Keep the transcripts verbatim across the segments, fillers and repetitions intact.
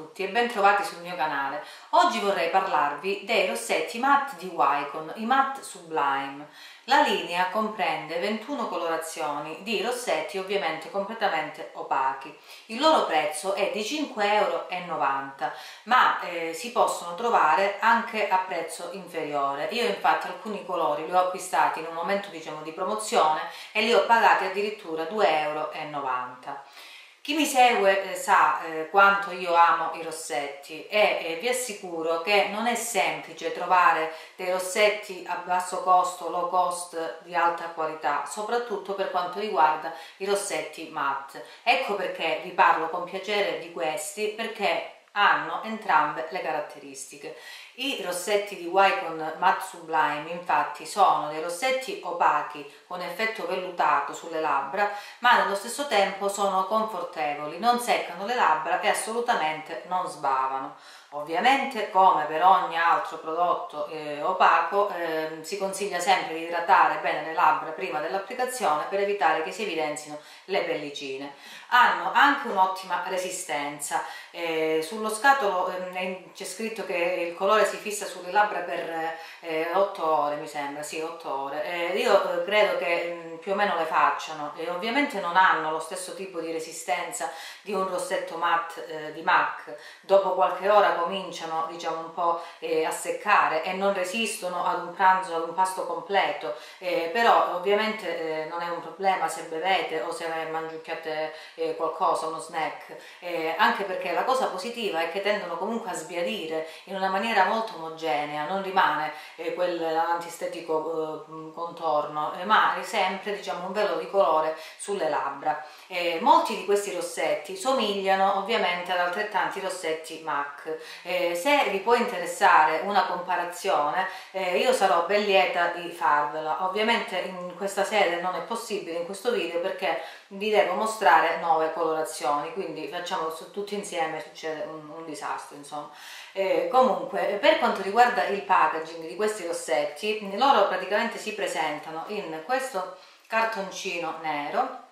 tutti e bentrovati sul mio canale. Oggi vorrei parlarvi dei rossetti matte di Wycon, i Matte Sublime. La linea comprende ventuno colorazioni di rossetti ovviamente completamente opachi. Il loro prezzo è di cinque e novanta euro, ma eh, si possono trovare anche a prezzo inferiore. Io infatti alcuni colori li ho acquistati in un momento diciamo di promozione e li ho pagati addirittura due e novanta euro. Chi mi segue eh, sa eh, quanto io amo i rossetti e eh, vi assicuro che non è semplice trovare dei rossetti a basso costo, low cost, di alta qualità, soprattutto per quanto riguarda i rossetti matte. Ecco perché vi parlo con piacere di questi, perché hanno entrambe le caratteristiche. I rossetti di Wycon Matte Sublime infatti sono dei rossetti opachi con effetto vellutato sulle labbra, ma nello stesso tempo sono confortevoli, non seccano le labbra e assolutamente non sbavano. Ovviamente, come per ogni altro prodotto eh, opaco, eh, si consiglia sempre di idratare bene le labbra prima dell'applicazione per evitare che si evidenzino le pellicine. Hanno anche un'ottima resistenza. Eh, sullo scatolo eh, c'è scritto che il colore si fissa sulle labbra per eh, otto ore, mi sembra, sì, otto ore. Eh, io eh, credo che mh, più o meno le facciano e ovviamente non hanno lo stesso tipo di resistenza di un rossetto matte eh, di MAC. Dopo qualche ora cominciano diciamo un po' eh, a seccare e non resistono ad un pranzo, ad un pasto completo, eh, però ovviamente eh, non è un problema se bevete o se mangiucchiate eh, qualcosa, uno snack, eh, anche perché la cosa positiva è che tendono comunque a sbiadire in una maniera molto omogenea, non rimane eh, quell'antistetico eh, contorno, eh, ma è sempre diciamo un velo di colore sulle labbra. Eh, molti di questi rossetti somigliano ovviamente ad altrettanti rossetti MAC. Eh, se vi può interessare una comparazione, eh, io sarò ben lieta di farvela. Ovviamente in questa sede non è possibile in questo video perché vi devo mostrare nove colorazioni, quindi facciamo tutti insieme, succede un, un disastro insomma. Eh, comunque, per quanto riguarda il packaging di questi rossetti, loro praticamente si presentano in questo cartoncino nero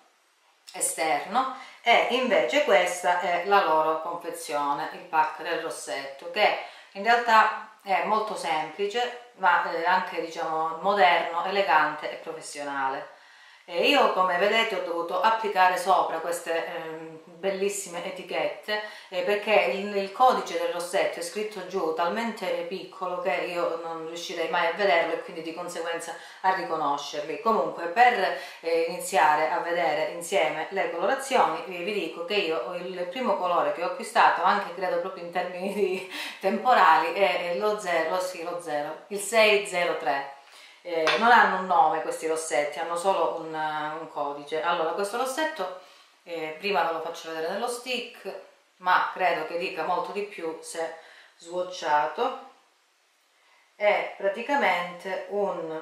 esterno e invece questa è la loro confezione, il pack del rossetto, che in realtà è molto semplice ma anche diciamo moderno, elegante e professionale. E io, come vedete, ho dovuto applicare sopra queste eh, bellissime etichette eh, perché il, il codice del rossetto è scritto giù talmente piccolo che io non riuscirei mai a vederlo e quindi di conseguenza a riconoscerli. Comunque, per eh, iniziare a vedere insieme le colorazioni vi, vi dico che io il primo colore che ho acquistato, anche credo proprio in termini di temporali, è lo zero, sì, lo zero, il sei zero tre. Eh, non hanno un nome questi rossetti, hanno solo un, un codice. Allora, questo rossetto eh, prima ve lo faccio vedere nello stick, ma credo che dica molto di più se swatchato. È praticamente un,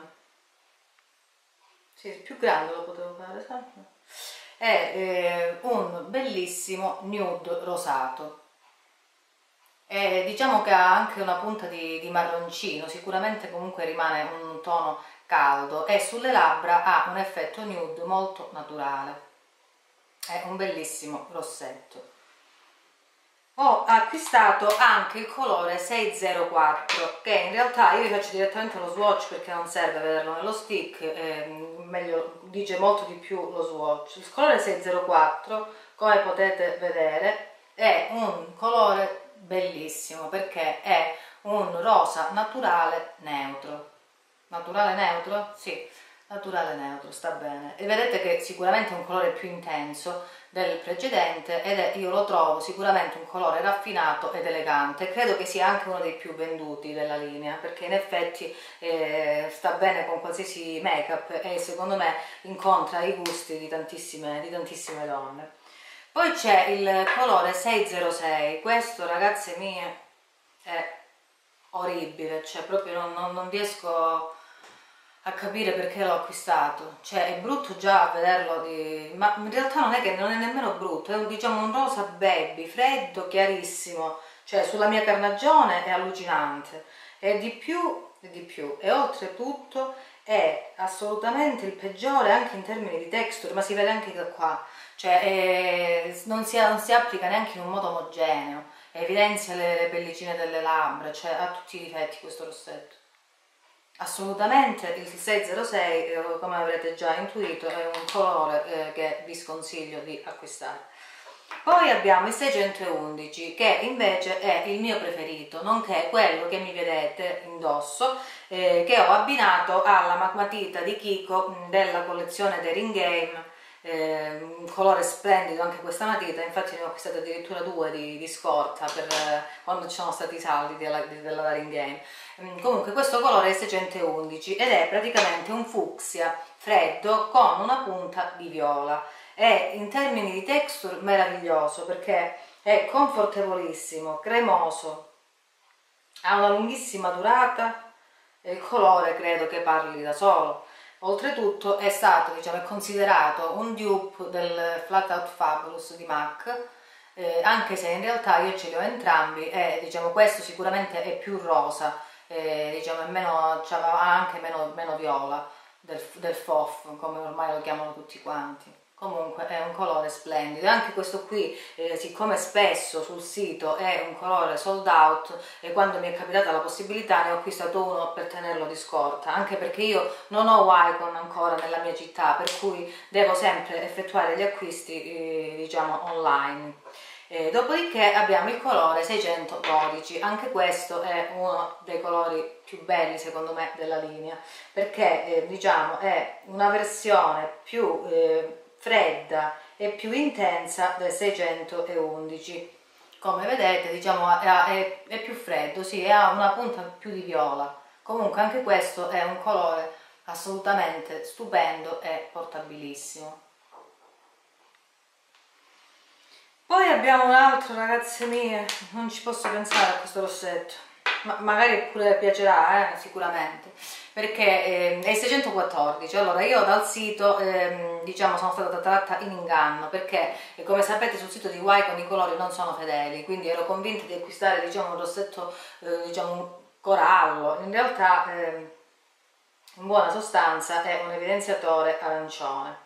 sì, più grande lo potevo fare sempre. È eh, un bellissimo nude rosato. E diciamo che ha anche una punta di, di marroncino, sicuramente comunque rimane un tono caldo e sulle labbra ha un effetto nude molto naturale. È un bellissimo rossetto. Ho acquistato anche il colore sei zero quattro, che in realtà io vi faccio direttamente lo swatch perché non serve vederlo nello stick, eh, meglio, dice molto di più lo swatch. Il colore sei zero quattro, come potete vedere, è un colore bellissimo perché è un rosa naturale neutro. Naturale neutro? Sì, naturale neutro, sta bene. E vedete che sicuramente è un colore più intenso del precedente ed è, io lo trovo sicuramente un colore raffinato ed elegante. Credo che sia anche uno dei più venduti della linea perché in effetti eh, sta bene con qualsiasi make up e secondo me incontra i gusti di tantissime, di tantissime donne. Poi c'è il colore sei zero sei, questo ragazze mie è orribile, cioè proprio non, non, non riesco a capire perché l'ho acquistato, cioè è brutto già a vederlo, di... ma in realtà non è che non è nemmeno brutto, è diciamo un rosa baby, freddo, chiarissimo, cioè sulla mia carnagione è allucinante, e di più, e di più, e oltretutto è assolutamente il peggiore anche in termini di texture, ma si vede anche da qua. Cioè eh, non, si, non si applica neanche in un modo omogeneo, evidenzia le, le pellicine delle labbra, cioè ha tutti i difetti questo rossetto. Assolutamente il sei zero sei, eh, come avrete già intuito, è un colore eh, che vi sconsiglio di acquistare. Poi abbiamo il seicentoundici, che invece è il mio preferito, nonché quello che mi vedete indosso, eh, che ho abbinato alla matita di Kiko mh, della collezione dei Ring Game, eh, un colore splendido anche questa matita, infatti ne ho acquistate addirittura due di, di scorta per eh, quando ci sono stati i saldi della, della Ring Game. Mm, comunque questo colore è il seicentoundici ed è praticamente un fucsia freddo con una punta di viola. È in termini di texture meraviglioso perché è confortevolissimo, cremoso, ha una lunghissima durata e il colore credo che parli da solo. Oltretutto è stato, diciamo, è considerato un dupe del Flat Out Fabulous di MAC, eh, anche se in realtà io ce li ho entrambi e diciamo questo sicuramente è più rosa, eh, diciamo, è meno, cioè, ha anche meno, meno viola del, del F O F, come ormai lo chiamano tutti quanti. Comunque è un colore splendido e anche questo qui, eh, siccome spesso sul sito è un colore sold out, e quando mi è capitata la possibilità ne ho acquistato uno per tenerlo di scorta, anche perché io non ho Wycon ancora nella mia città, per cui devo sempre effettuare gli acquisti eh, diciamo online. Eh, dopodiché abbiamo il colore seicentododici, anche questo è uno dei colori più belli secondo me della linea, perché eh, diciamo è una versione più eh, fredda e più intensa del seicentoundici. Come vedete diciamo è, è, è più freddo, sì, e ha una punta più di viola. Comunque anche questo è un colore assolutamente stupendo e portabilissimo. Poi abbiamo un altro, ragazze mie, non ci posso pensare a questo rossetto, ma magari pure piacerà, eh, sicuramente, perché eh, è il seicentoquattordici. Allora io dal sito eh, diciamo sono stata tratta in inganno, perché eh, come sapete sul sito di Wycon i colori non sono fedeli, quindi ero convinta di acquistare diciamo un rossetto eh, diciamo un corallo. In realtà eh, in buona sostanza è un evidenziatore arancione.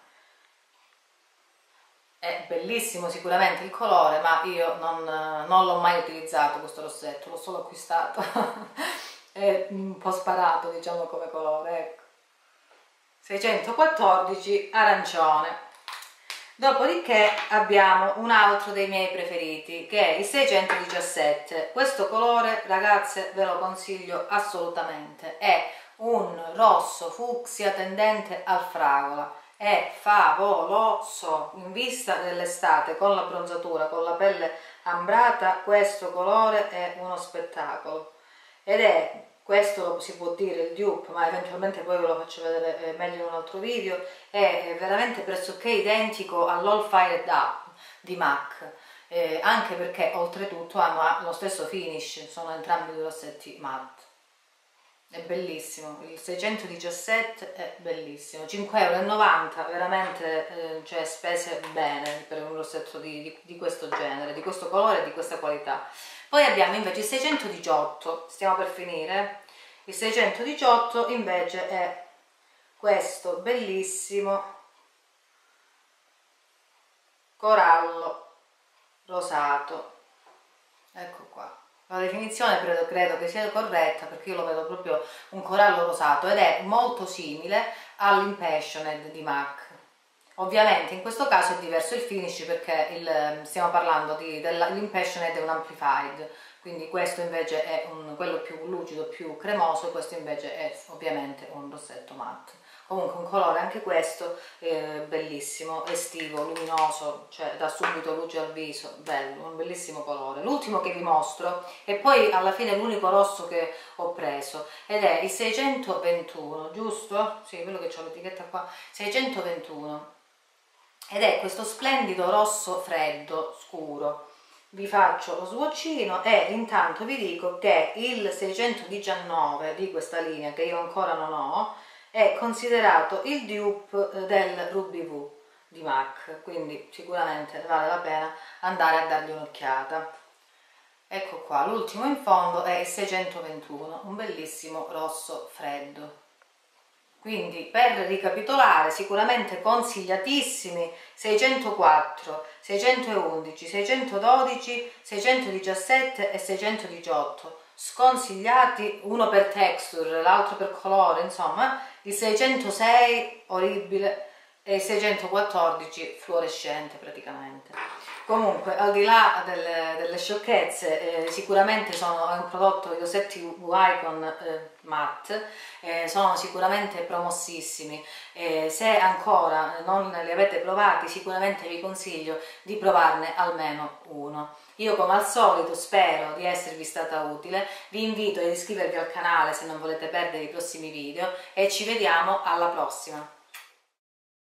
È bellissimo sicuramente il colore, ma io non, non l'ho mai utilizzato questo rossetto, l'ho solo acquistato. È un po' sparato diciamo come colore, ecco. seicentoquattordici arancione. Dopodiché abbiamo un altro dei miei preferiti, che è il seicentodiciassette. Questo colore, ragazze, ve lo consiglio assolutamente, è un rosso fucsia tendente al fragola. È favoloso in vista dell'estate, con la bronzatura, con la pelle ambrata, questo colore è uno spettacolo ed è, questo lo si può dire il dupe, ma eventualmente poi ve lo faccio vedere meglio in un altro video, è veramente pressoché identico all'All Fired Up di MAC, eh, anche perché oltretutto hanno lo stesso finish, sono entrambi due rossetti matte. È bellissimo, il seicentodiciassette è bellissimo, cinque e novanta euro, veramente eh, cioè spese bene per un rossetto di, di, di questo genere, di questo colore e di questa qualità. Poi abbiamo invece il seicentodiciotto, stiamo per finire, il seicentodiciotto invece è questo bellissimo corallo rosato, ecco qua. La definizione credo, credo che sia corretta, perché io lo vedo proprio un corallo rosato ed è molto simile all'Impassioned di MAC. Ovviamente in questo caso è diverso il finish, perché il, stiamo parlando dell'Impassioned è un Amplified, quindi questo invece è un, quello più lucido, più cremoso, e questo invece è ovviamente un rossetto matte. Comunque un colore anche questo eh, bellissimo, estivo, luminoso, cioè dà subito luce al viso, bello, un bellissimo colore. L'ultimo che vi mostro e poi alla fine l'unico rosso che ho preso, ed è il seicentoventuno, giusto? Sì, quello che ho l'etichetta qua, seicentoventuno, ed è questo splendido rosso freddo, scuro. Vi faccio lo swatchino e intanto vi dico che il seicentodiciannove di questa linea, che io ancora non ho, è considerato il dupe del Ruby Woo di MAC, quindi sicuramente vale la pena andare a dargli un'occhiata. Ecco qua, l'ultimo in fondo è il seicentoventuno, un bellissimo rosso freddo. Quindi per ricapitolare, sicuramente consigliatissimi seicentoquattro, seicentoundici, seicentododici, seicentodiciassette e seicentodiciotto, sconsigliati, uno per texture, l'altro per colore, insomma, il seicentosei orribile e il seicentoquattordici fluorescente praticamente. Comunque, al di là delle, delle sciocchezze, eh, sicuramente sono è un prodotto, i rossetti Wycon eh, matte, eh, sono sicuramente promossissimi. Eh, se ancora non li avete provati, sicuramente vi consiglio di provarne almeno uno. Io come al solito spero di esservi stata utile, vi invito ad iscrivervi al canale se non volete perdere i prossimi video e ci vediamo alla prossima!